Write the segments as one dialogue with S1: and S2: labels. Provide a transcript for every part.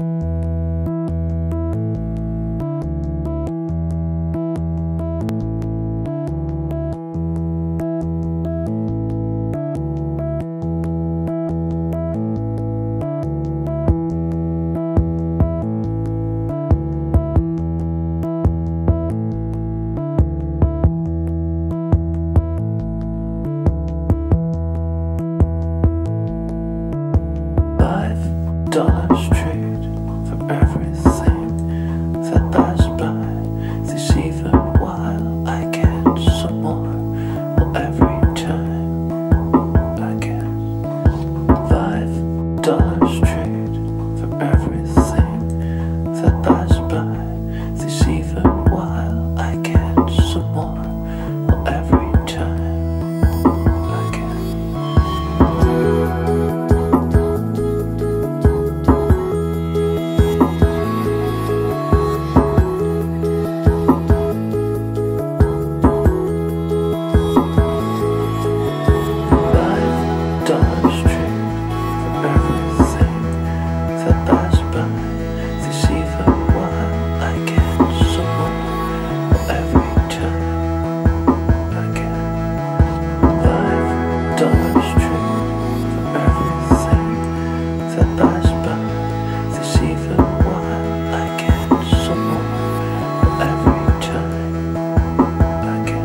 S1: $5 trade for everything that pass by. This even while I get some more. Well, every time I get $5 trade for everything that pass by. This even while I get some more. Well, every time I get $5 trade for everything that pass by. This even while I get some more. Well, every time I get $5 trade for everything that pass by. This even while I get some more. Well, every time I get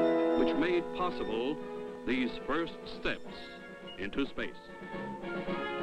S2: possible these first steps into space.